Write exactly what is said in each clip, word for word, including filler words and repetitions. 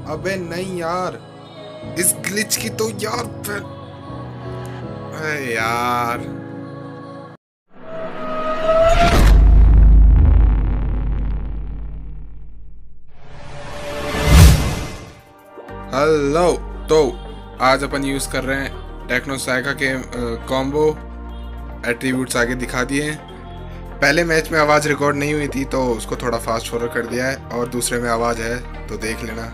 अबे नहीं यार, इस ग्लिच की तो यार फिर, अरे यार। हेलो, तो आज अपन यूज कर रहे हैं टेक्नो साइका के कॉम्बो एट्रीब्यूट्स आगे दिखा दिए हैं। पहले मैच में आवाज़ रिकॉर्ड नहीं हुई थी तो उसको थोड़ा फास्ट फॉरवर्ड कर दिया है, और दूसरे में आवाज़ है तो देख लेना।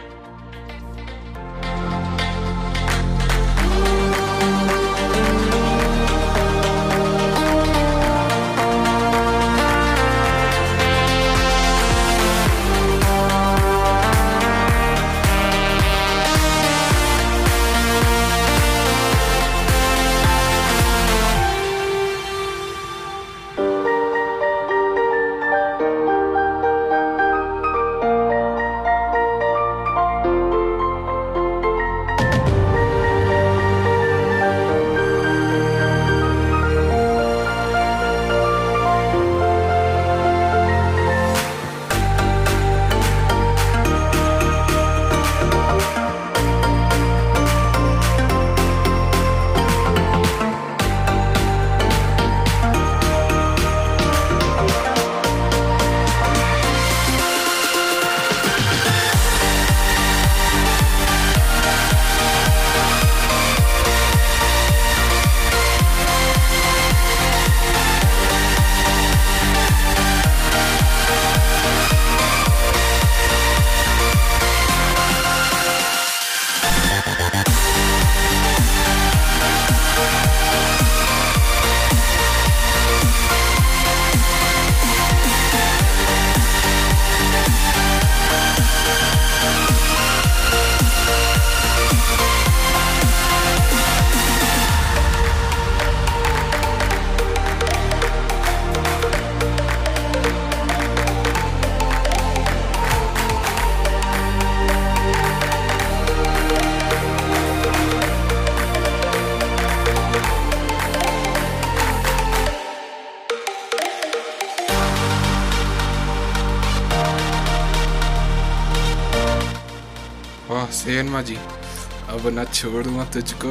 वाह सेनमा जी, अब ना छोड़ूंगा तुझको,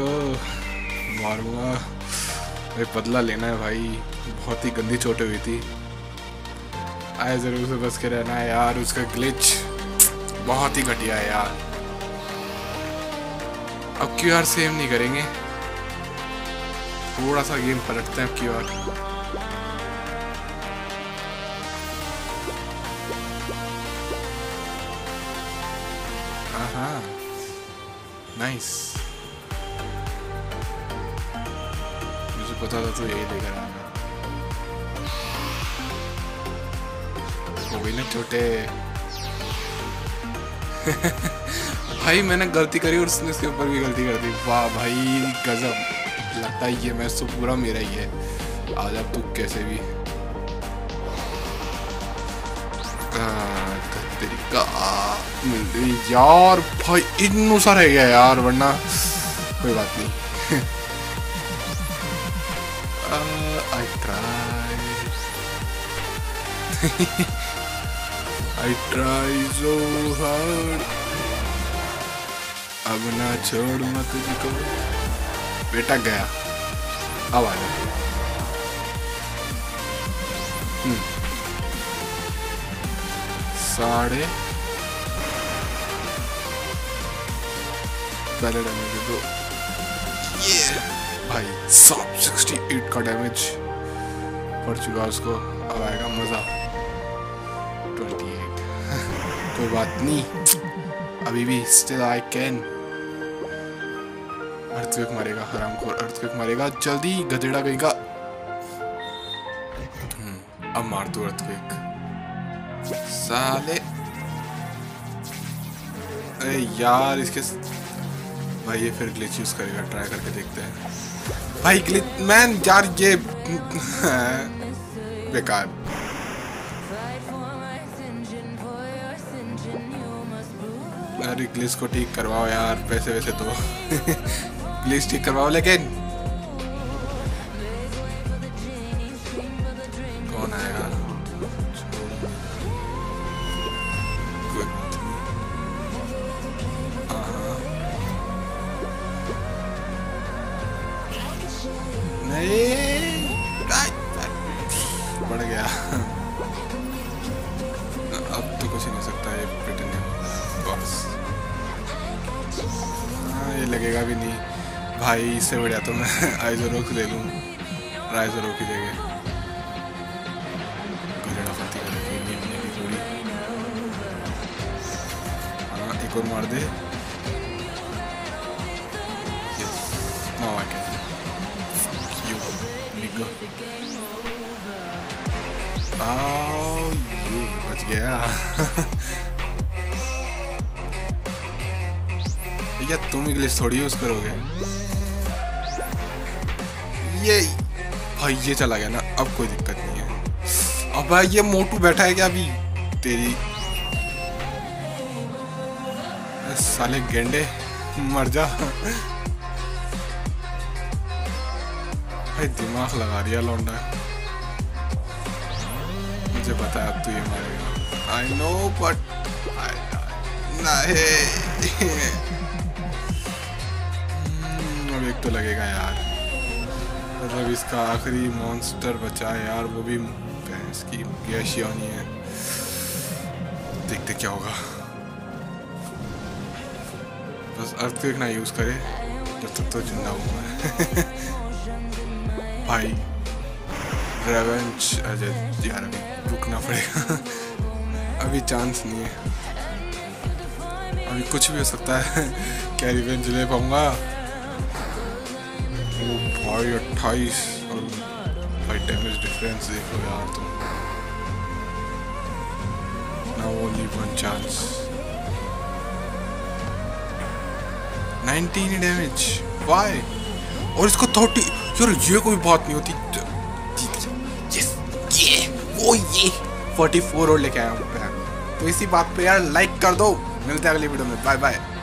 मारूंगा। भाई बदला लेना है भाई, बहुत ही गंदी चोटें हुई थी। आए जरूर से बच के रहना है यार, उसका ग्लिच बहुत ही घटिया है यार। अब क्यू आर सेम नहीं करेंगे, थोड़ा सा गेम पलटते हैं अब क्यू आर। हाँ नाइस, मुझे पता था तो यही लेकर आना। हो गई ना छोटे भाई मैंने गलती करी और उसने इसके ऊपर भी गलती कर दी। वाह भाई गजब, लगता है ये मैच तो पूरा मेरा ही है। आज अब तू कैसे भी तरीका मिल गई यार भाई, इन्नू सा रह गया यार, वरना कोई बात नहीं। I try I try so hard, अब ना छोड़ूंगा तुझको। बेटा गया, अब आ जा। साढ़े पहले डैमेज दो, ये भाई सात सौ अड़सठ का डैमेज पड़ चुका उसको। अब आएगा मजा। अट्ठाईस कोई बात नहीं, अभी भी स्टिल आई कैन। अर्थक्वेक मारेगा हरामखोर, अर्थक्वेक मारेगा, जल्दी गधेड़ा कहीं का। अब मार दो अर्थक्वेक साले। अरे यार इसके भाई ये फिर ग्लिच यूज करेगा, ट्राई करके देखते हैं। भाई ग्लिच मैन यार, ये बेकार। अरे ग्लिच को ठीक करवाओ यार, पैसे वैसे तो ग्लिच ठीक करवाओ, लेकिन कौन आएगा? लगेगा भी नहीं भाई। इससे बढ़िया तो मैं आइजोरोक्स ले लूँ राइजोरो की जगह। थोड़ी हाँ एक और मार दे। आओ ये बच गया। या तुम इंग्लिश थोड़ी यूज करोगे। ये भाई ये चला गया ना, अब कोई दिक्कत नहीं है। अब भाई ये मोटू बैठा है क्या अभी तेरी साले गेंडे, मर जा। भाई दिमाग लगा दिया लौंडा, मुझे पता है अब तू ये मारेगा। आई नो बट नहीं। अब एक तो लगेगा यार, मतलब इसका आखिरी मॉन्स्टर बचा है यार, वो भी भैंस की गैशियानी है। देखते क्या होगा। बस अर्थक्वेक ना यूज करे जब तक तो जिंदा हूँ मैं। भाई रेवेंज अजय यार अभी रुकना पड़ेगा। अभी चांस नहीं है, अभी कुछ भी हो सकता है। क्या रिवेंज ले पाऊंगा? ओ भाई अट्ठाईस और भाई डैमेज डिफरेंस देखो यार तुम। Now only one chance. Nineteen damage Y, और इसको थर्टी। यार ये कोई बात नहीं होती। यस ये वो ये फोर्टी फोर और लेके आया हूँ। तो इसी बात पे यार लाइक कर दो। मिलते हैं अगली वीडियो में, बाय बाय।